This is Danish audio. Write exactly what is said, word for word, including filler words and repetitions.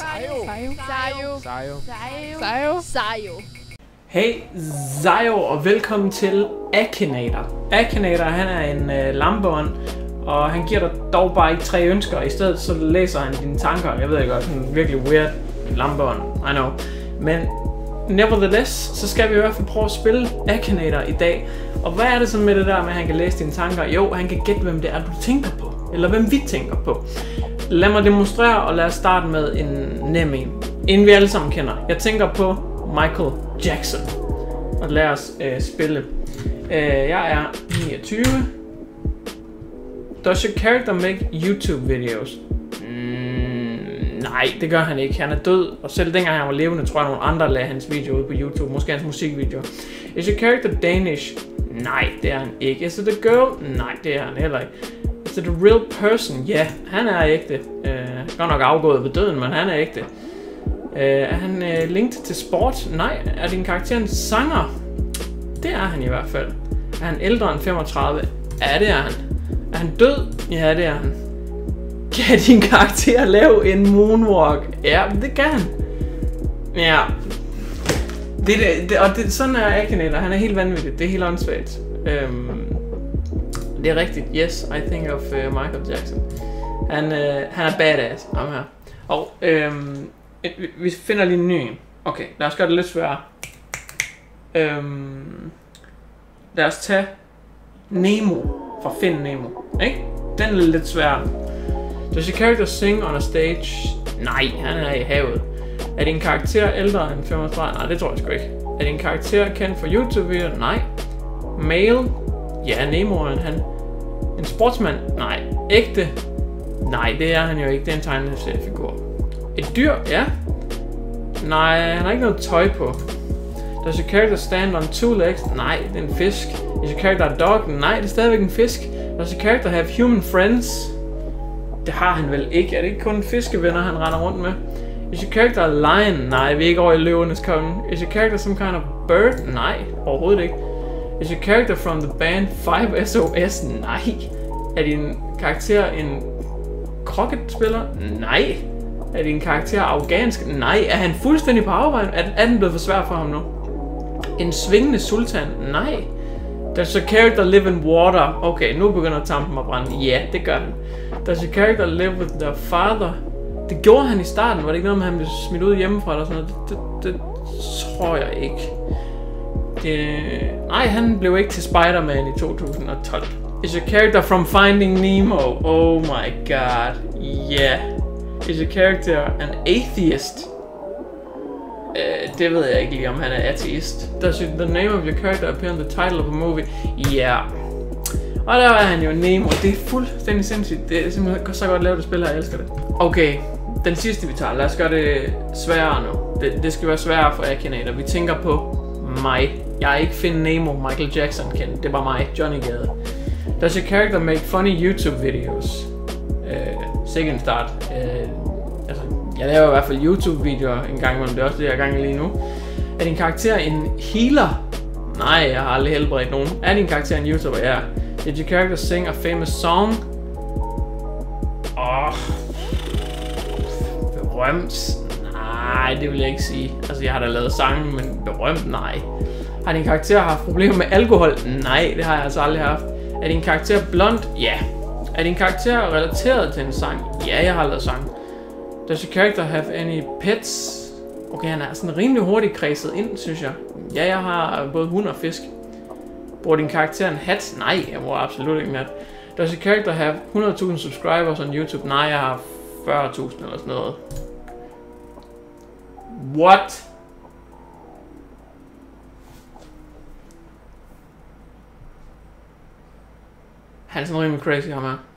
Sayo. Sayo. Sayo. Sayo. Sayo. Hey Sayo, og velkommen til Akinator. Akinator, han er en øh, lampeånd, og han giver dig dog bare ikke tre ønsker. I stedet så læser han dine tanker. Jeg ved ikke godt, sådan en virkelig weird lampeånd, I know. Men nevertheless, så skal vi i hvert fald prøve at spille Akinator i dag. Og hvad er det så med det der med, at han kan læse dine tanker? Jo, han kan gætte, hvem det er, du tænker på. Eller hvem vi tænker på. Lad mig demonstrere, og lad os starte med en nem en. En vi alle sammen kender. Jeg tænker på Michael Jackson. Og lad os øh, spille. Øh, jeg er niogtyve. Does your character make YouTube videos? Mm, nej, det gør han ikke. Han er død. Og selv dengang han var levende, tror jeg, nogle andre lagde hans video ud på YouTube. Måske hans musikvideo. Is your character Danish? Nej, det er han ikke. Is it a girl? Nej, det er han heller ikke. Is it a real person? Ja, yeah, han er ægte. Uh, godt nok afgået ved døden, men han er ægte. Uh, er han uh, linked til sport? Nej. Er din karakter en sanger? Det er han i hvert fald. Er han ældre end femogtredive? Ja, det er han. Er han død? Ja, det er han. Kan din karakter lave en moonwalk? Ja, det kan han. Ja. Det, det, det, og det, sådan er Akinator. Han er helt vanvittig. Det er helt åndssvagt. Um, det er rigtigt. Yes, I think of uh, Michael Jackson. Han, uh, han er badass. Ham her. Og um, vi finder lige en ny. Okay, lad os gøre det lidt sværere. Um, lad os tage Nemo fra Find Nemo. Ikke? Den er lidt sværere. Does your character sing on a stage? Nej, han er i havet. Er din karakter ældre end femogtredive? Nej, det tror jeg sgu ikke. Er din karakter kendt for YouTube-videoer? Nej. Male? Ja, Nemo er han. En sportsmand? Nej. Ægte? Nej, det er han jo ikke. Det er en tegneseriefigur. Et dyr? Ja. Nej, han har ikke noget tøj på. Does your character stand on two legs? Nej, det er en fisk. Is your character a dog? Nej, det er stadigvæk en fisk. Does your character have human friends? Det har han vel ikke. Er det ikke kun fiskevenner, han render rundt med? Is your character a lion? Nej, vi er ikke over i løvernes konge. Is your character some kind of bird? Nej, overhovedet ikke. Is your character from the band five S O S? Nej. Er din karakter en cricket-spiller? Nej. Er din karakter afghansk? Nej. Er han fuldstændig på afvejen? Er, er den blevet for svær for ham nu? En svingende sultan? Nej. Does your character live in water? Okay, nu begynder tampen at brænde. Ja, det gør han. Does your character live with their father? Det gjorde han i starten. Var det ikke noget med, at han blev smidt ud hjemmefra eller sådan noget? Det, det, det tror jeg ikke. Det, nej, han blev ikke til Spider-Man i to tusind og tolv. Is your character from Finding Nemo? Oh my god. Yeah. Is your character an atheist? Uh, det ved jeg ikke lige, om han er ateist. Does the name of your character appear in the title of a movie? Yeah. Og der er han jo Nemo. Det er fuldstændig sindssygt. Det er simpelthen så godt lavet at spille her. Jeg elsker det. Okay, den sidste vi tager. Lad os gøre det sværere nu. Det, det skal være sværere for Akinator. Vi tænker på mig. Jeg er ikke Find Nemo, Michael Jackson kendt. Det var mig, Johnny Gade. Does your character make funny YouTube videos? Uh, Second start. Uh, altså, jeg laver i hvert fald YouTube videoer en gang imellem. Det er også det, jeg er gang i lige nu. Er din karakter en healer? Nej, jeg har aldrig helbredt nogen. Er din karakter en YouTuber? Ja. Did your character sing a famous song? Åh. Oh. Berømt? Nej, det vil jeg ikke sige. Altså, jeg har da lavet sange, men berømt? Nej. Har din karakter haft problemer med alkohol? Nej, det har jeg altså aldrig haft. Er din karakter blond? Ja. Er din karakter relateret til en sang? Ja, jeg har lavet sang. Does your character have any pets? Okay, han er sådan rimelig hurtigt kredset ind, synes jeg. Ja, jeg har både hund og fisk. Bruger din karakter en hat? Nej, jeg bruger absolut ikke en hat. Does your character have hundrede tusind subscribers on YouTube? Nej, jeg har fyrre tusind eller sådan noget. What? Han er sådan rimelig crazy, ham her.